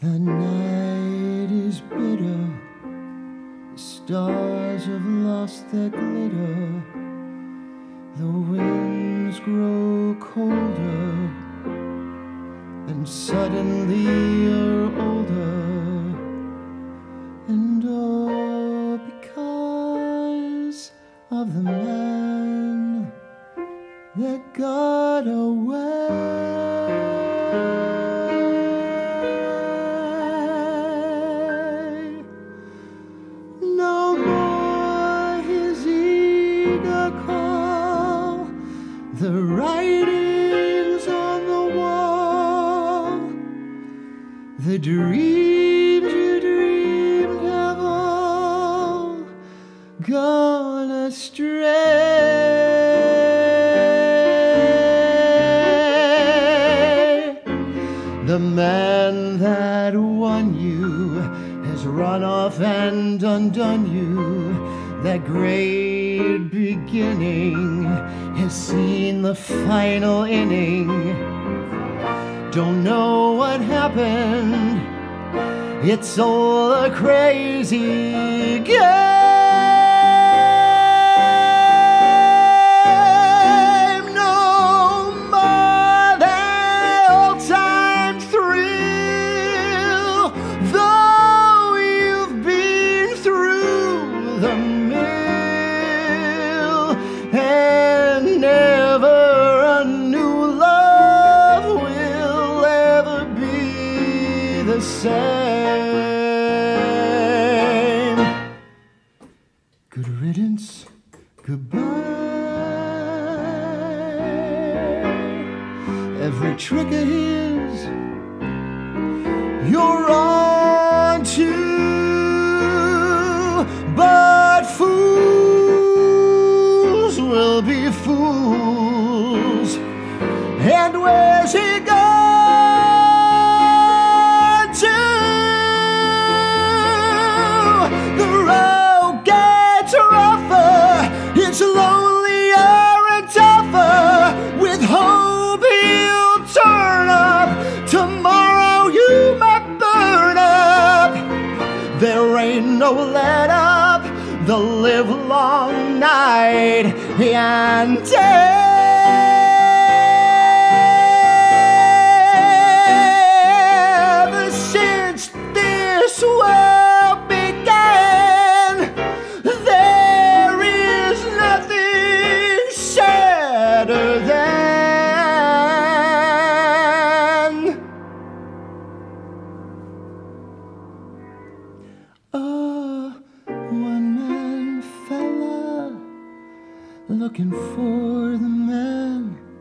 The night is bitter, the stars have lost their glitter, the winds grow colder, and suddenly you're older, and all because of the man that got away. No more his eager call, the writings on the wall, the dreams you dreamed have all gone astray. The man that won you has run off and undone you. That great beginning has seen the final inning. Don't know what happened, it's all a crazy game. No more than old-time thrill, though you've been through the mill, and never a new love will ever be the same. Good riddance, goodbye. Every trick of his you're on to, but fools will be fools. And where's he gone to? The road gets rougher, it's lonelier and tougher. With hope he'll turn up, tomorrow you might burn up. There ain't no let up, the livelong night and day. Ever since this world began, there is nothing sadder than a one-man fella looking for the man